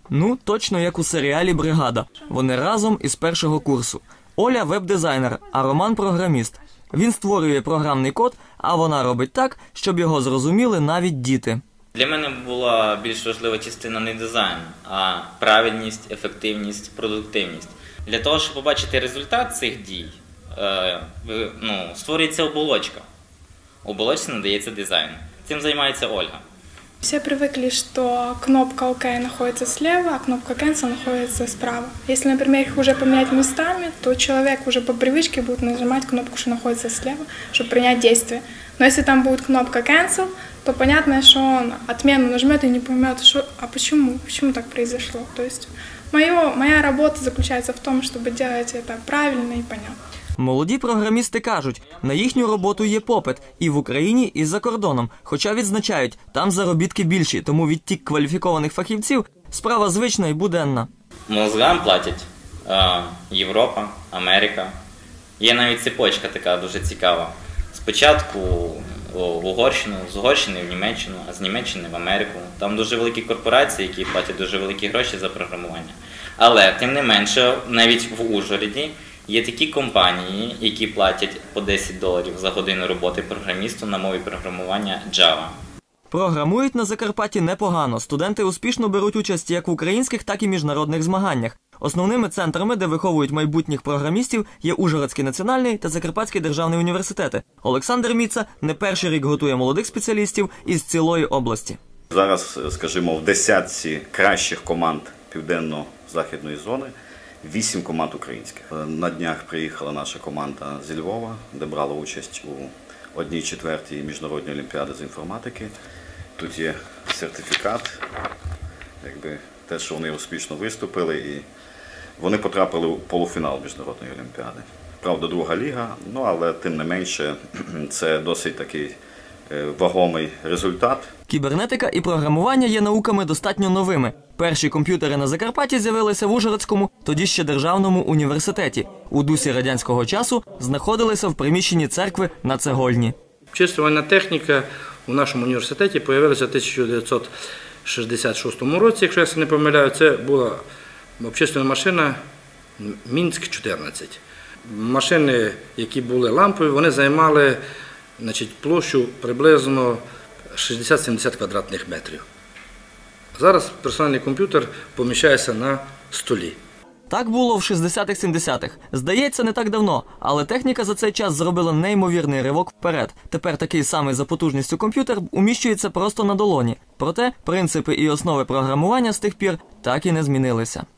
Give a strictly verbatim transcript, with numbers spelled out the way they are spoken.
Ну, точно як у серіалі «Бригада». Вони разом із першого курсу. Оля – веб-дизайнер, а Роман – програміст. Він створює програмний код, а вона робить так, щоб його зрозуміли навіть діти. Для мене була більш важлива частина не дизайн, а правильність, ефективність, продуктивність. Для того, щоб побачити результат цих дій, ну, створюється оболочка. Оболочці надається дизайн. Цим займається Ольга. Все привыкли, что кнопка «ОК» находится слева, а кнопка «Cancel» находится справа. Если, например, их уже поменять местами, то человек уже по привычке будет нажимать кнопку, что находится слева, чтобы принять действие. Но если там будет кнопка «Cancel», то понятно, что он отмену нажмет и не поймет, что, а почему, почему так произошло. То есть моё, моя работа заключается в том, чтобы делать это правильно и понятно. Молоді програмісти кажуть, на їхню роботу є попит і в Україні, і за кордоном. Хоча відзначають, там заробітки більші, тому відтік кваліфікованих фахівців – справа звична і буденна. Мозгам платять е, Європа, Америка. Є навіть цепочка така дуже цікава. Спочатку в Угорщину, з Угорщини в Німеччину, а з Німеччини в Америку. Там дуже великі корпорації, які платять дуже великі гроші за програмування. Але, тим не менше, навіть в Ужгороді є такі компанії, які платять по десять доларів за годину роботи програмісту на мові програмування Java. Програмують на Закарпатті непогано. Студенти успішно беруть участь як в українських, так і міжнародних змаганнях. Основними центрами, де виховують майбутніх програмістів, є Ужгородський національний та Закарпатський державний університети. Олександр Міца не перший рік готує молодих спеціалістів із цілої області. Зараз, скажімо, в десятці кращих команд південно-західної зони вісім команд українських. На днях приїхала наша команда зі Львова, де брала участь у одній четвертій міжнародній олімпіади з інформатики. Тут є сертифікат, якби те, що вони успішно виступили, і вони потрапили у полуфінал міжнародної олімпіади. Правда, друга ліга, ну але тим не менше це досить такий вагомий результат. Кібернетика і програмування є науками достатньо новими. Перші комп'ютери на Закарпатті з'явилися в Ужгородському, тоді ще державному університеті. У дусі радянського часу знаходилися в приміщенні церкви на Цегольні. Обчислювальна техніка у нашому університеті з'явилася в тисяча дев'ятсот шістдесят шостому році, якщо я не помиляю. Це була обчислювальна машина Мінськ чотирнадцять. Машини, які були лампові, вони займали значить, площу приблизно шістдесят-сімдесят квадратних метрів. Зараз персональний комп'ютер поміщається на столі. Так було в шістдесятих-сімдесятих. Здається, не так давно, але техніка за цей час зробила неймовірний ривок вперед. Тепер такий самий за потужністю комп'ютер уміщується просто на долоні. Проте принципи і основи програмування з тих пір так і не змінилися.